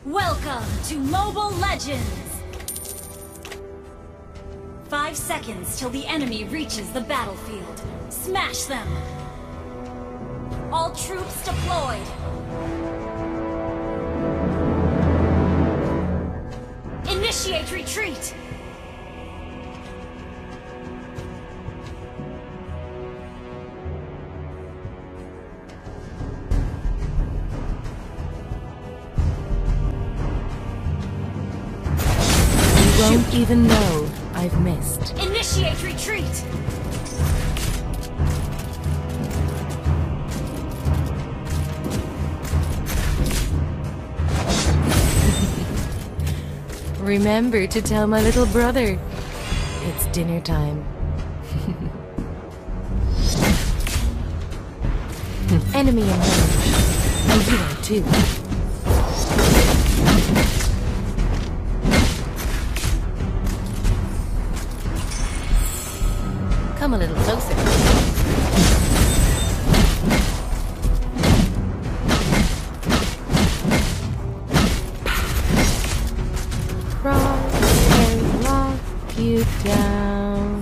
Welcome to Mobile Legends! 5 seconds till the enemy reaches the battlefield. Smash them! All troops deployed! Initiate retreat! Don't even know I've missed. Initiate retreat! Remember to tell my little brother. It's dinner time. Enemy in range. And you are too. Come a little closer. Crosshairs lock you down.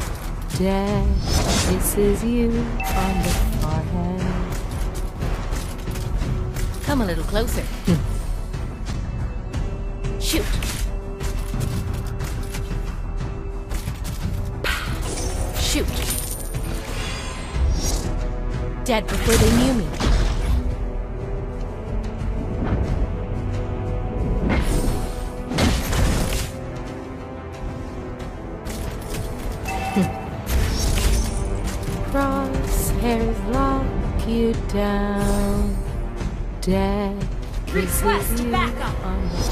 Death kisses you on the forehead. Come a little closer. Shoot. Shoot. Dead before they knew me. Crosshairs lock you down. Dead. Request backup! On the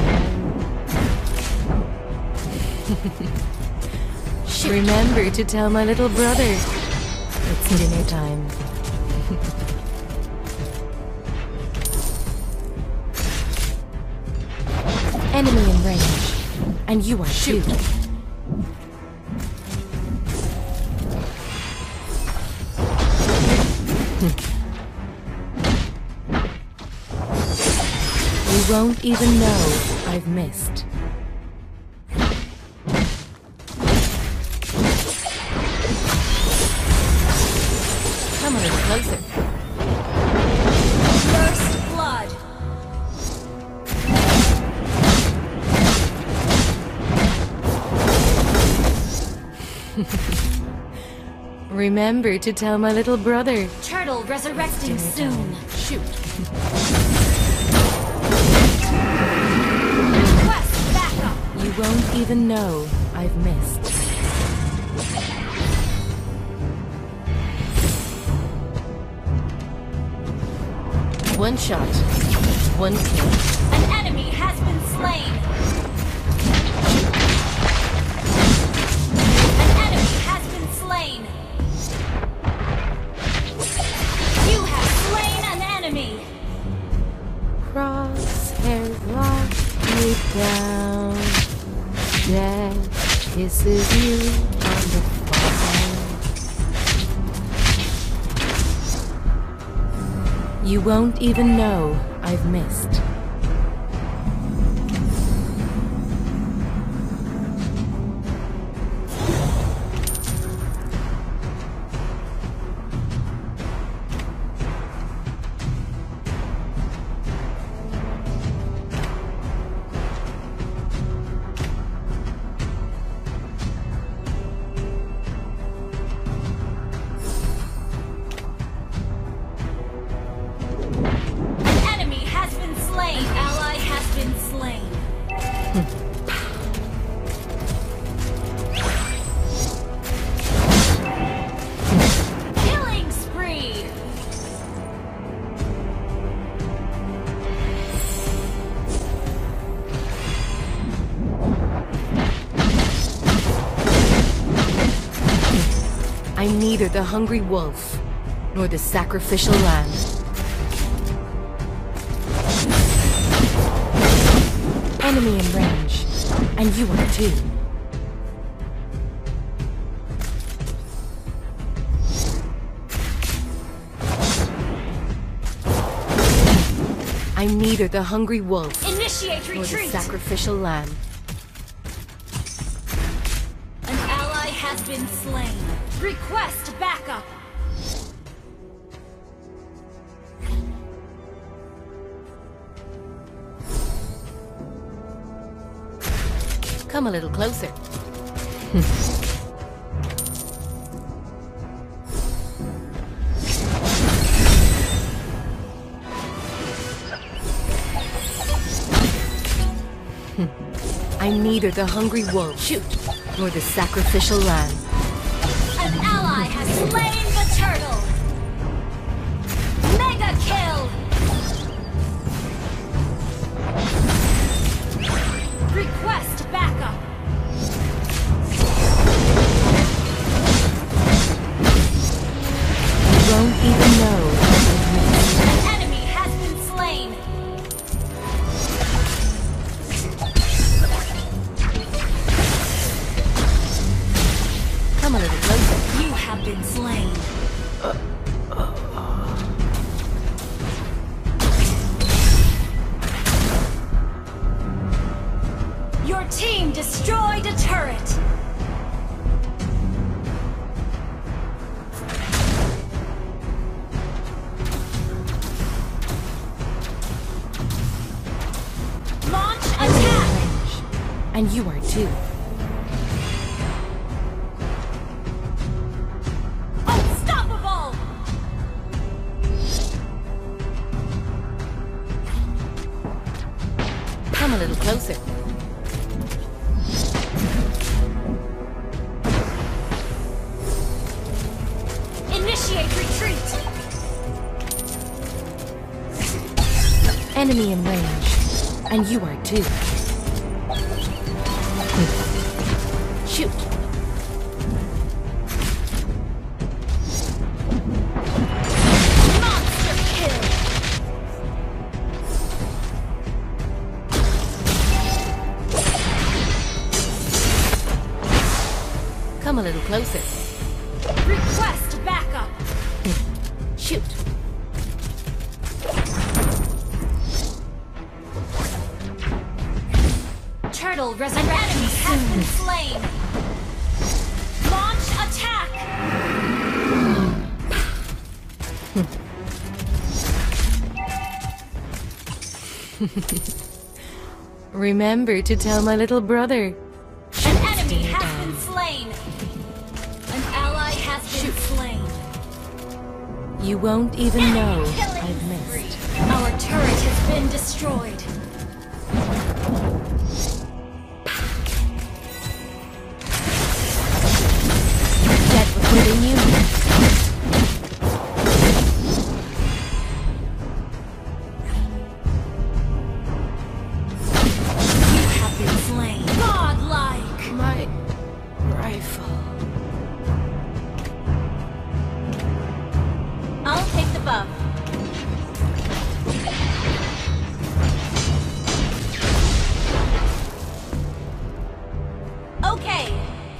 Shoot. Remember to tell my little brother. It's dinner time. Enemy in range. And you are too. You won't even know I've missed. Come a little closer. First blood! Remember to tell my little brother. Turtle resurrecting soon. Shoot. Request backup! You won't even know I've missed. One shot, one kill. An enemy has been slain! An enemy has been slain! You have slain an enemy! Crosshairs lock you down. Death kisses you on the forehead. You won't even know I've missed. Killing spree! I'm neither the hungry wolf nor the sacrificial lamb. Enemy in range, and you are too. I'm neither the hungry wolf Initiate nor the retreat! sacrificial lamb. An ally has been slain. Request backup! Come a little closer. I'm neither the hungry wolf, shoot, nor the sacrificial lamb. An ally has slain the turtle! Mega kill! Request backup! You won't even know. An enemy has been slain! Come a little closer. You have been slain. Your team destroyed a turret! Launch attack! And you are too. Unstoppable! Come a little closer. Initiate retreat! Enemy in range. And you are too. Shoot. Monster kill! Come a little closer. Request backup! Shoot. Turtle resurrection has been slain! Launch attack! Remember to tell my little brother. An enemy has been slain! An ally has been slain! You won't even know Killing I've missed. spree. Our turret has been destroyed. Get within you. You have been slain. Godlike! My rifle. I'll take the buff. Okay.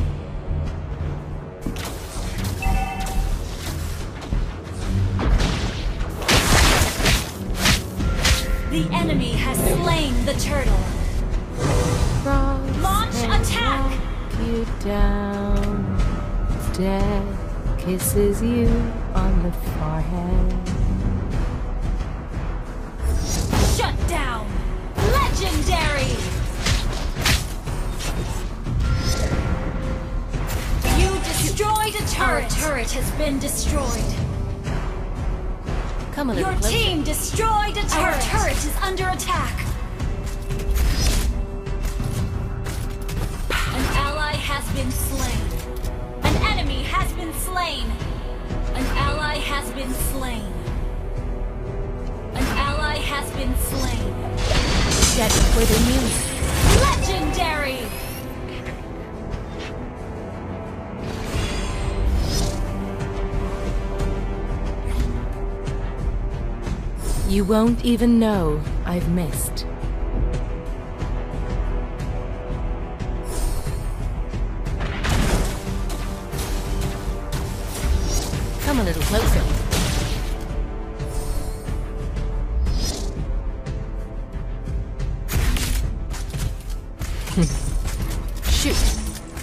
The enemy has slain the turtle. Frost Launch and attack! walk you down. Death kisses you on the forehead. Shut down! Legendary! You destroyed a turret! Our turret has been destroyed. Come a little Your closer. team destroyed a turret! Our turret is under attack! An ally has been slain. An enemy has been slain. An ally has been slain. An ally has been slain. Get within you. Legendary! You won't even know I've missed. Come a little closer. Shoot.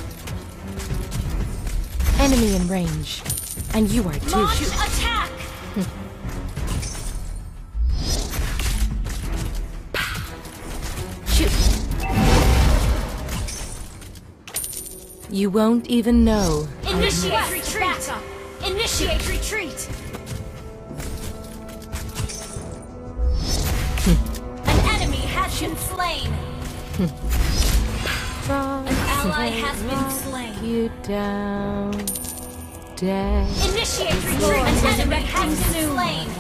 Enemy in range. And you are too. Launch Shoot. attack! Shoot. You won't even know. Initiate retreat! Initiate retreat! An enemy has been slain! An ally has been slain! You down. Dead. Initiate retreat! An enemy has been slain!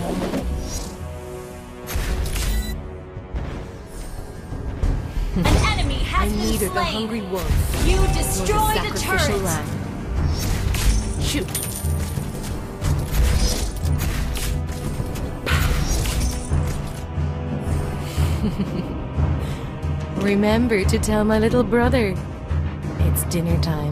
An enemy has been Neither the slain! hungry wolf You nor the destroyed the sacrificial turret! lamb. Shoot. Remember to tell my little brother. It's dinner time.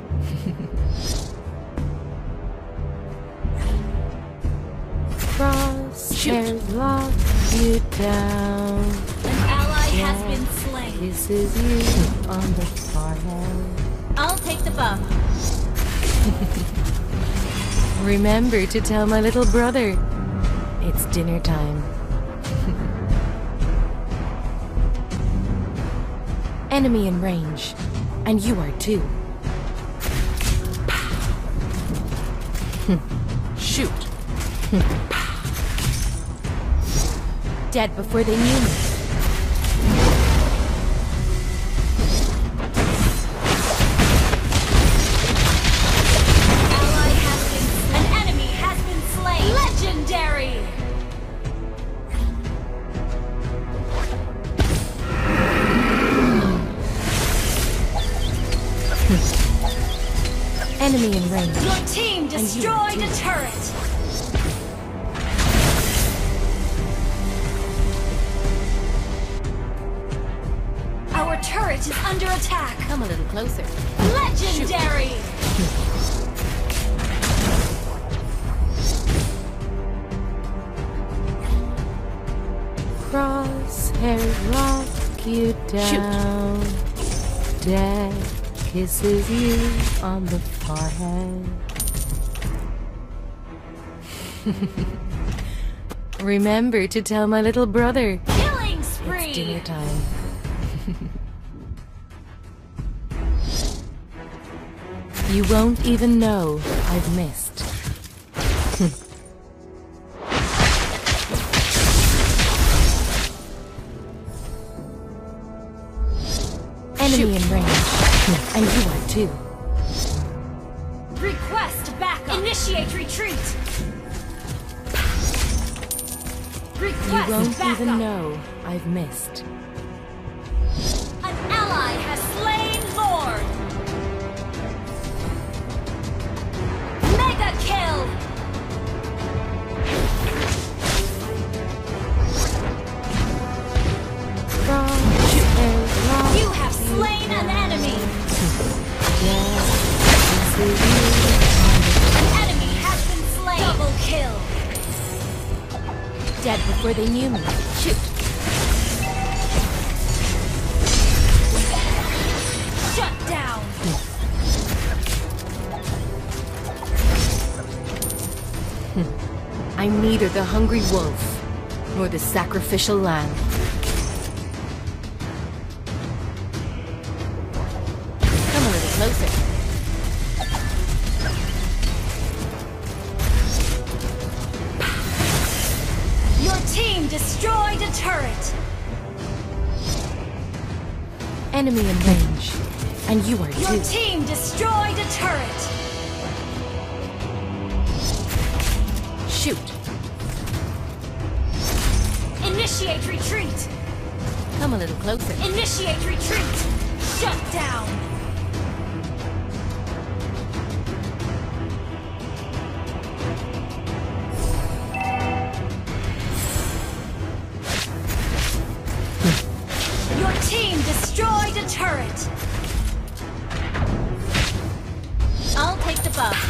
Crosshairs lock you down. An ally has been slain. Kisses you on the forehead. I'll take the bump. Remember to tell my little brother. It's dinner time. Enemy in range. And you are too. Shoot. Dead before they knew me. Ally has been. An enemy has been slain. Legendary. Enemy in range. Your team destroyed a turret. Our turret is under attack. Come a little closer. Legendary. Crosshairs lock you down. Dead kisses you on the forehead. Remember to tell my little brother. Killing spree. It's dinner time. You won't even know I've missed. Enemy in range. And you are too. Request backup. Initiate retreat. You Request won't backup. even know I've missed. An ally has slain Lord. Mega kill. You have slain an enemy. An enemy has been slain. Double kill. Dead before they knew me. Shoot. Shut down. I'm neither the hungry wolf nor the sacrificial lamb. Come a little closer. Your team destroyed a turret. Enemy in range. And you are Your too. team destroyed a turret. Shoot. Initiate retreat. Come a little closer. Initiate retreat. Shut down. Your team destroyed a turret. I'll take the buff.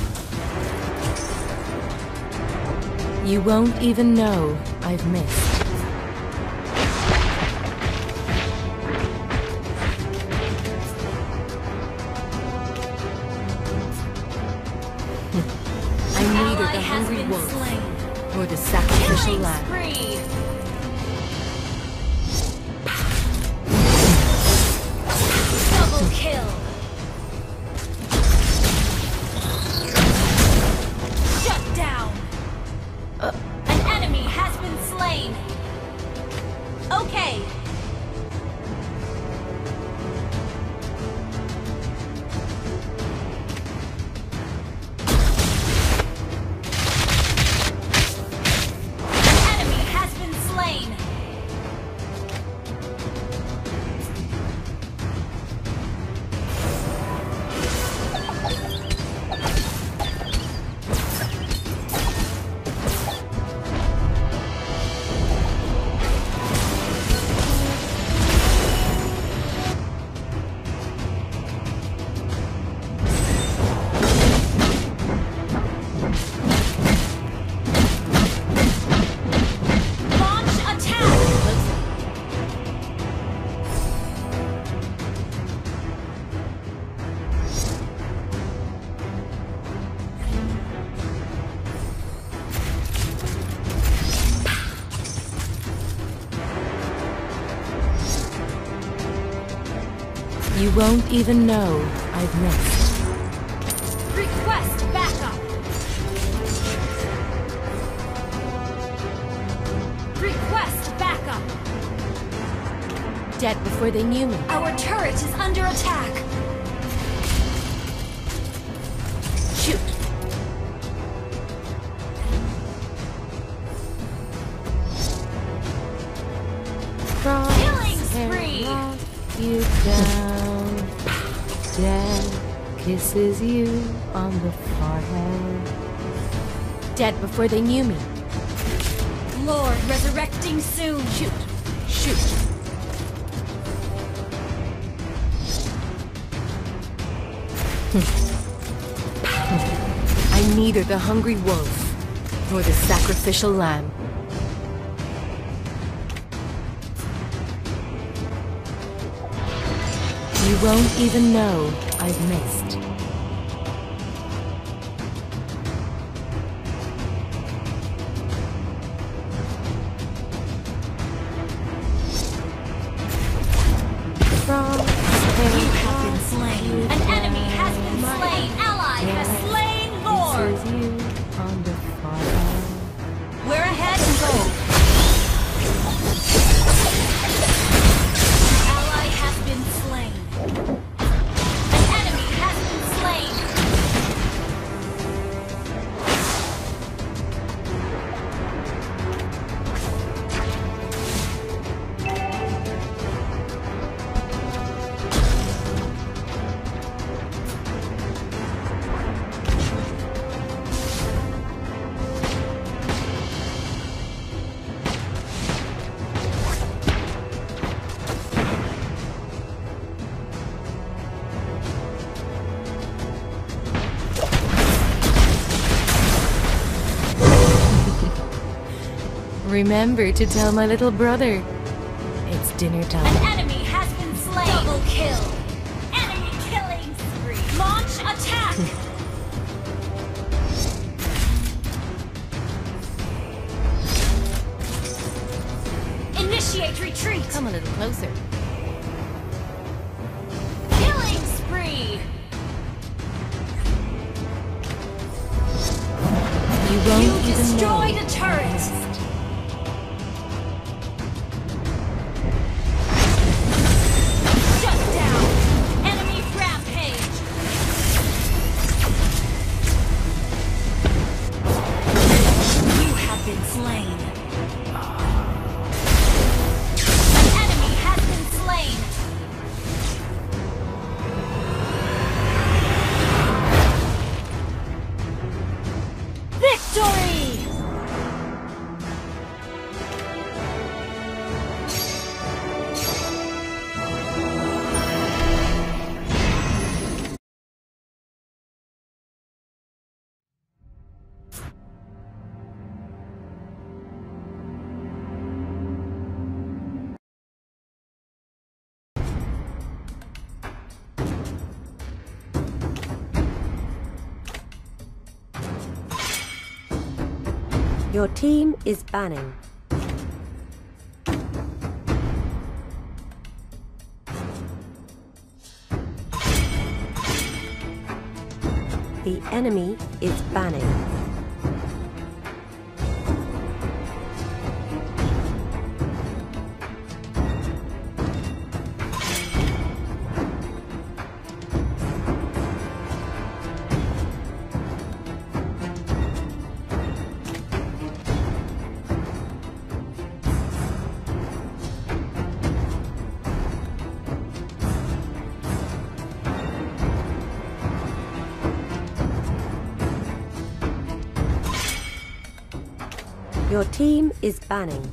You won't even know I've missed. for the sacrificial Killing lamb. spree! Double kill! Shut down! An enemy has been slain! Okay! An enemy has been slain! Launch attack! You won't even know I've missed. Request backup! Request backup! Dead before they knew me. Our turret is under attack! Shoot! Killing spree! You down. Dead kisses you on the forehead. Dead before they knew me. Lord resurrecting soon! Shoot! Shoot! I'm neither the hungry wolf nor the sacrificial lamb. You won't even know I've missed. You have been slain! An enemy has been slain! Ally has slain Lord! Kisses you on the forehead. We're ahead and go! Ally has been slain! An enemy has been slain! Remember to tell my little brother. It's dinner time. An enemy has been slain! Double kill! Enemy killing spree! Launch attack! Initiate retreat! Come a little closer. Killing spree! You won't You even destroyed know. a turret! Shut down! Enemy rampage! You have been slain! An enemy has been slain! Victory! Your team is banning. The enemy is banning. Your team is banning.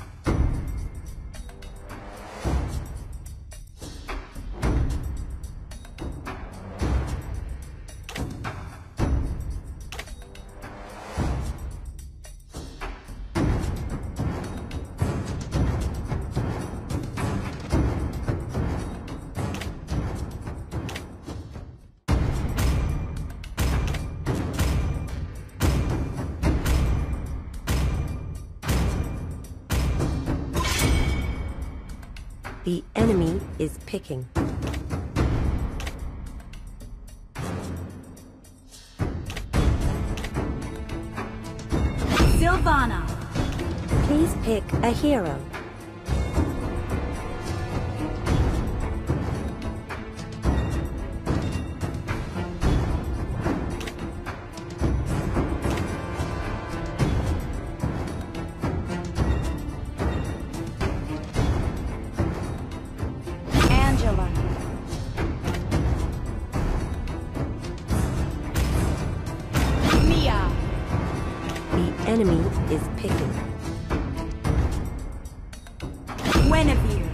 The enemy is picking. Sylvana. Please pick a hero. Angela. Mia. The enemy is picking. Guinevere.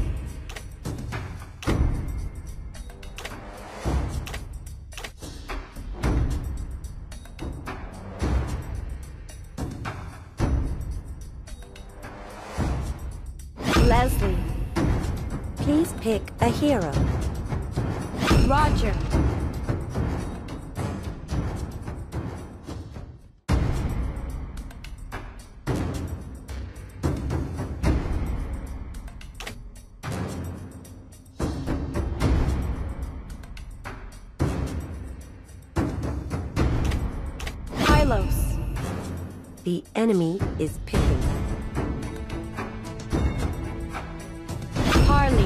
Leslie. Please pick a hero. Roger. Hylos. The enemy is picking. Harley.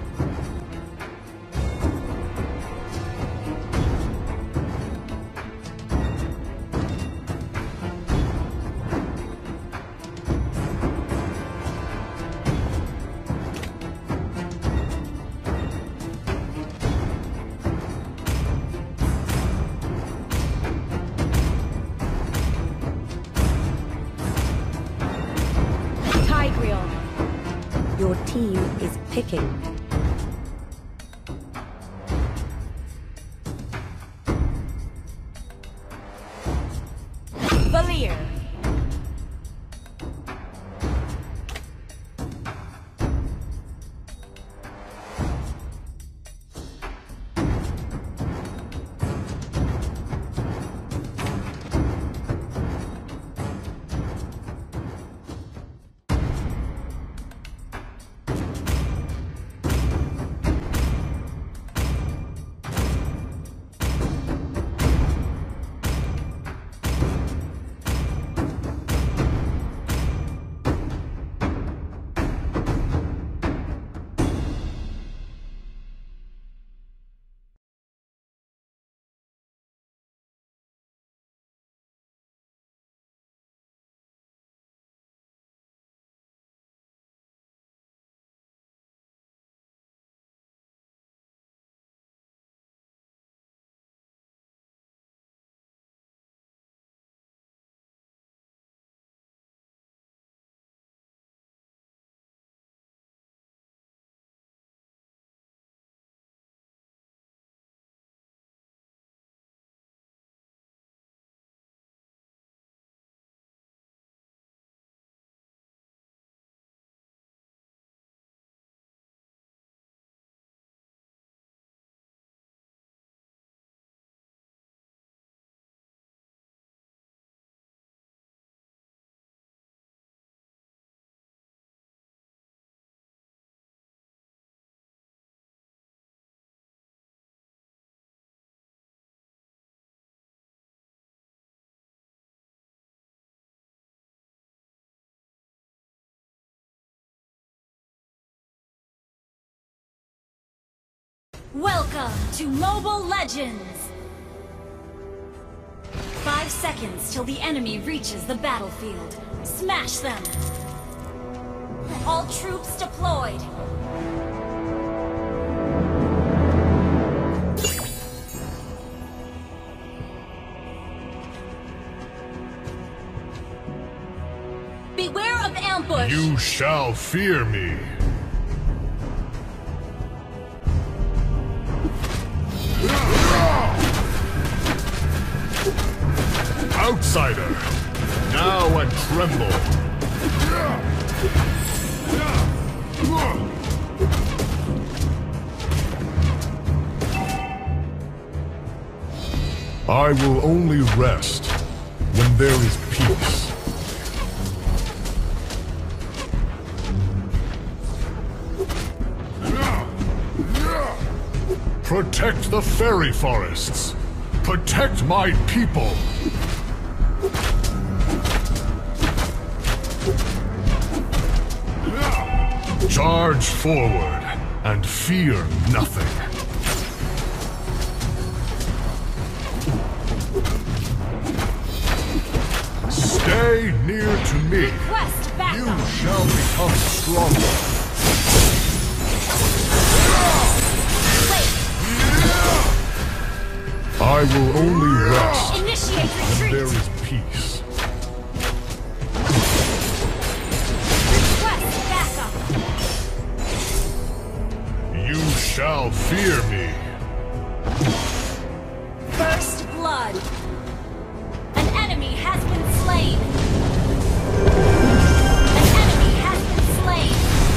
Tigreal. Your team is picking. Valier. Welcome to Mobile Legends! 5 seconds till the enemy reaches the battlefield. Smash them! All troops deployed! Beware of ambush! You shall fear me! Outsider, now and tremble! I will only rest when there is peace. Protect the fairy forests! Protect my people! Charge forward and fear nothing. Stay near to me. Request backup. You shall become stronger. Wait. I will only rest Initiate when there retreat. is peace. Request backup. You shall fear me. First blood. An enemy has been slain. An enemy has been slain.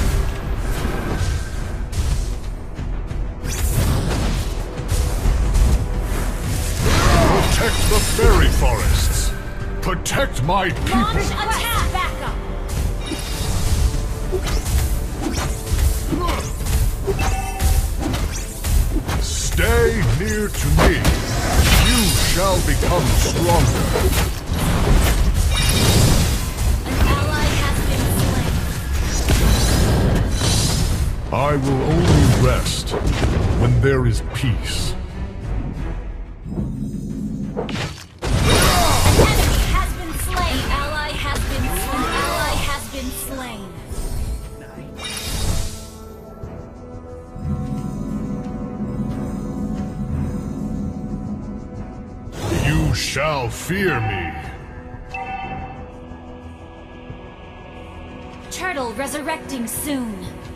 Protect the fairy forests. Protect my people. Launch attack backup. Stay near to me. You shall become stronger. An ally has been slain. I will only rest when there is peace. An enemy has been slain. Ally has been slain. Ally has been slain. You shall fear me. Turtle resurrecting soon.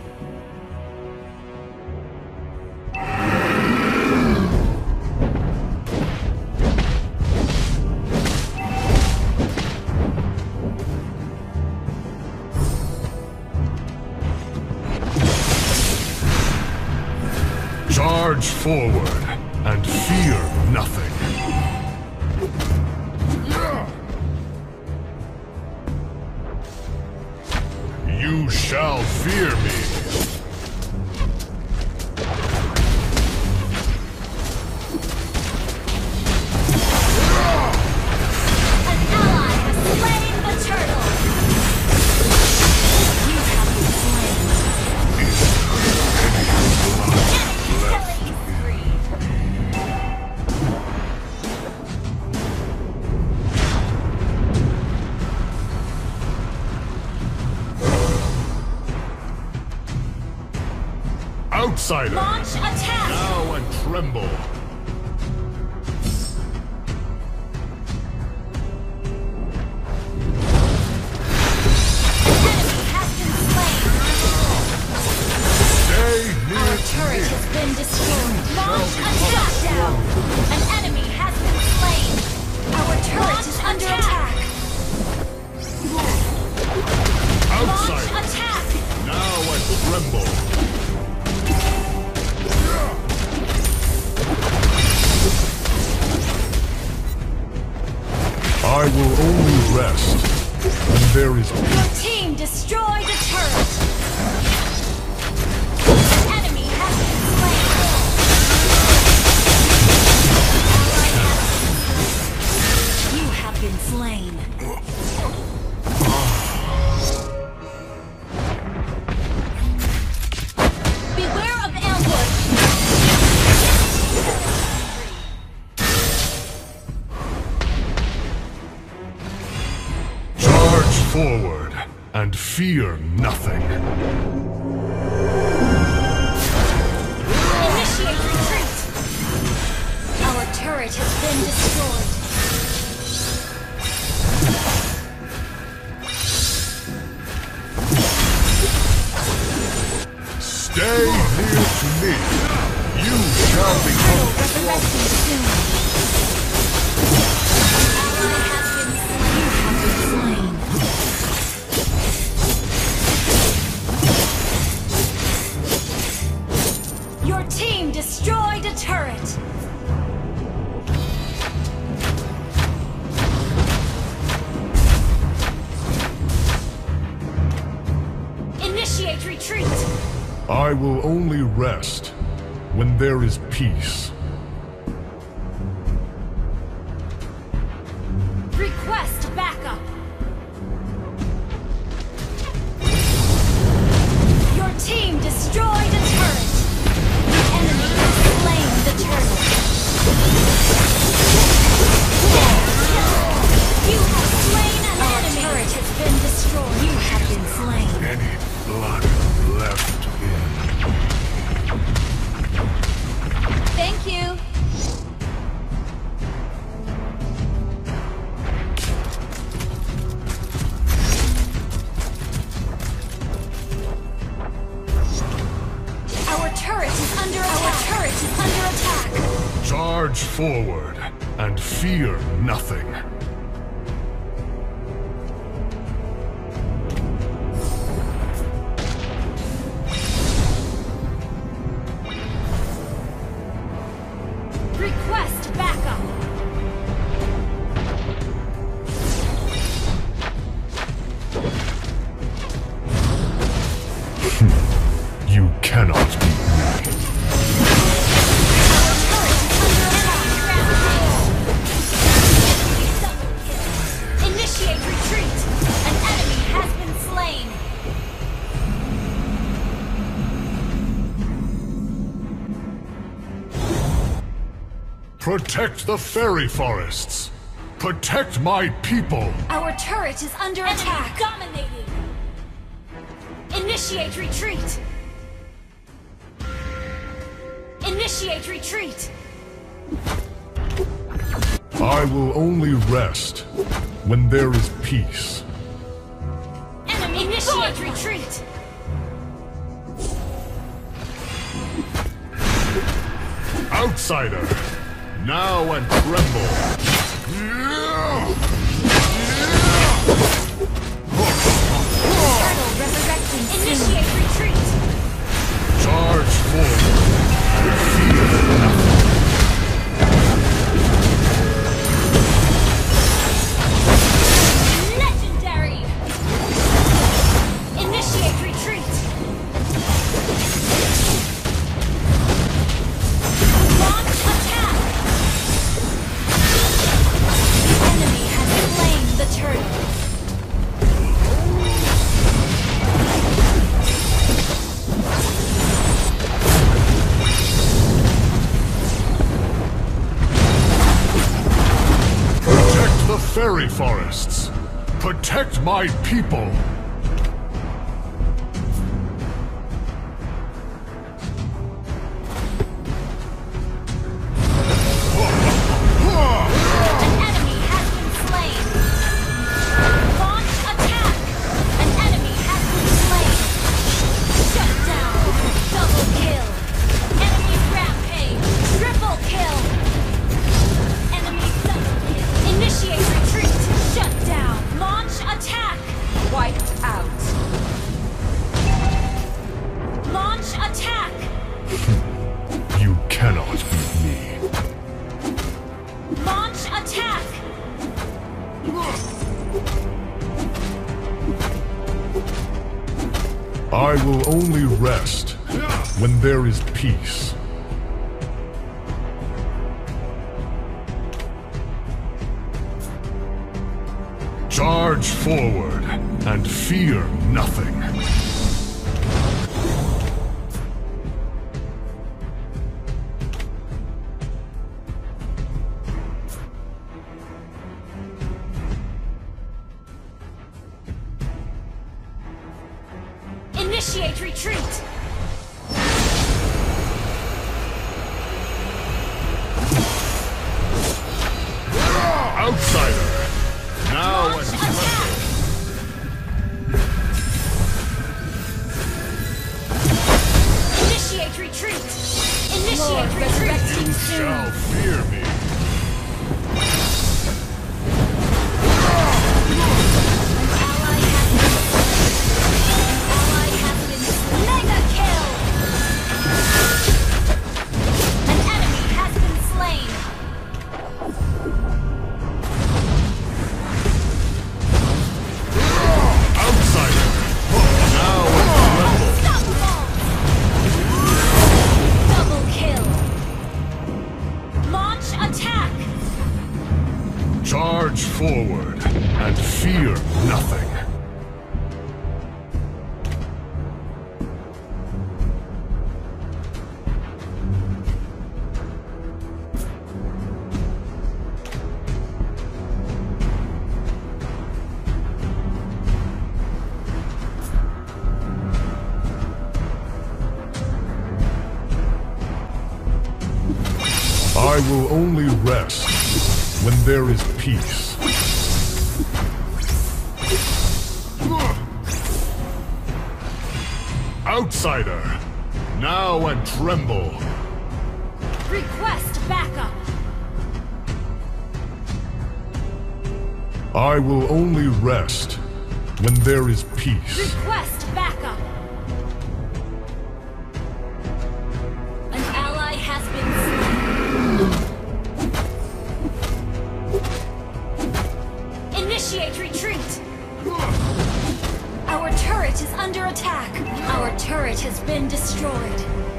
Charge forward and fear nothing. You shall fear me. An ally has slain the turtle. You have been slain. Enemy killing spree. Outsider, Launch attack. now and tremble. Enemy has been slain. Stay near Our to turret me. has been destroyed. Launch attack down. An enemy has been slain. Our turret is under attack. Launch Outsider, attack. now and tremble. I will only rest when there is peace. Your team destroyed a turret. An enemy has been slain. Ally has been slain. You have been slain. Beware of ambush. and fear nothing. Initiate retreat! Our turret has been destroyed. Stay near to me. You shall become Resurrecting soon. Ally has been slain. Your team destroyed a turret. Initiate retreat. I will only rest when there is peace. Request backup. Your team destroyed a turret. The enemy has slain the turtle. You have slain an enemy. Our turret has been destroyed. You have been slain. Any blood left in. Thank you. Our turret is under attack. Our turret is under attack. Charge forward and fear nothing. Request backup. You cannot beat me. Initiate retreat! An enemy has been slain! Protect the fairy forests. Protect my people. Our turret is under attack! Dominating! Initiate retreat! Initiate retreat! I will only rest when there is peace. Enemy initiate retreat! Outsider, now and tremble. Turtle resurrecting. Initiate retreat! Charge forward and fear nothing. Legendary! Initiate retreat! Launch attack! The enemy has slain the turtle. Protect the fairy forests. Protect my people. An enemy has been slain. Launch attack! An enemy has been slain. Shut down. Double kill. Enemy rampage. Triple kill. Enemy double kill. Initiate retreat. Shut down. Launch attack. Wiped out. Launch attack. You cannot beat me. Launch attack. I will only rest when there is peace. Charge forward and fear nothing. Initiate retreat! Outsider! Now Launch and attack! Initiate retreat! Initiate retreat! you shall fear me. Ally has been mega kill! An enemy has been slain! Outsider! Now Unstoppable! Double kill! Launch attack! charge forward and fear nothing. I will only rest when there is peace. Outsider, now and tremble. Request backup! I will only rest when there is peace. Request backup! An ally has been slain. Initiate retreat! Our turret is under attack. Our turret has been destroyed.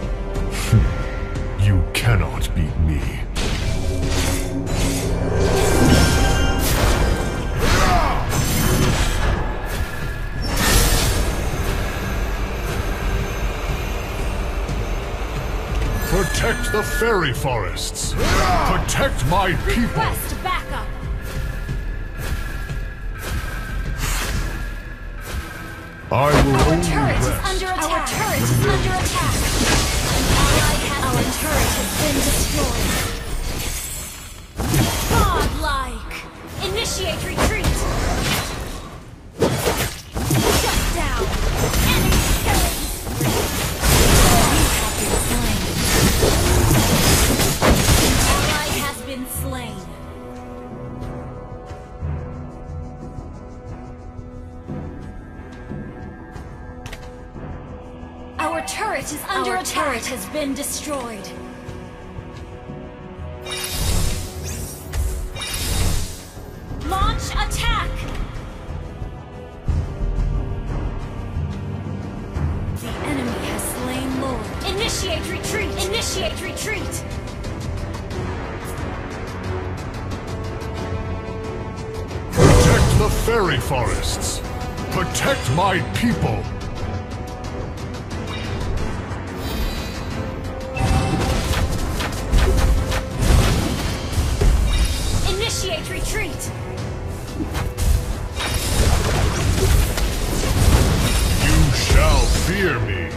You cannot beat me. Protect the fairy forests. Protect my people. Request backup! I will Our only turret is rest. under attack. Our turret is under attack. Our turret has been destroyed. Godlike! Initiate retreat! Shut down! Enemy killing! You have been slain. An ally has been slain. Our turret is under attack. Our turret has been destroyed. Launch attack! The enemy has slain Lord. Initiate retreat! Initiate retreat! Protect the fairy forests. Protect my people. Initiate retreat! You shall fear me.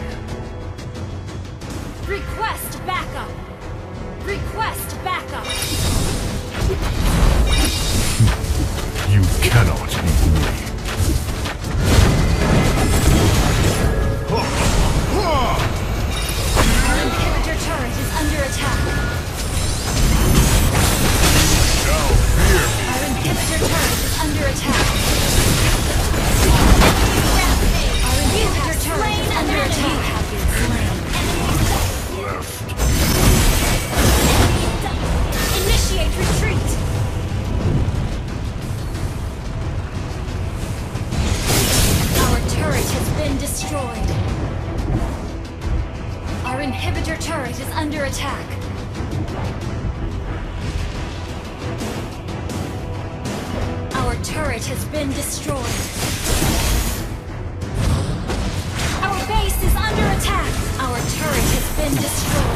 Request backup! Request backup! You cannot beat me. Our inhibitor turret is under attack. Shall fear me. Our inhibitor turret is under attack. Our inhibitor turret is under attack. Left. Initiate retreat! Our turret has been destroyed. Our inhibitor turret is under attack. Our turret has been destroyed. Our base is under attack. Our turret has been destroyed.